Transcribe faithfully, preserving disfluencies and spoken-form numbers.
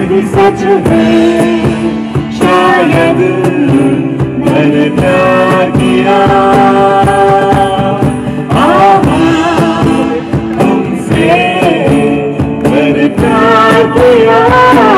भी सच है, शायद मैंने प्यार किया। तुमसे मैंने प्यार किया।